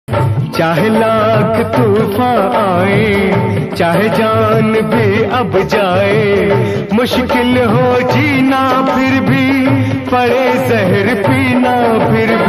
चाहे लाख तूफान आए, चाहे जान भी अब जाए, मुश्किल हो जीना फिर भी, पड़े जहर पीना फिर भी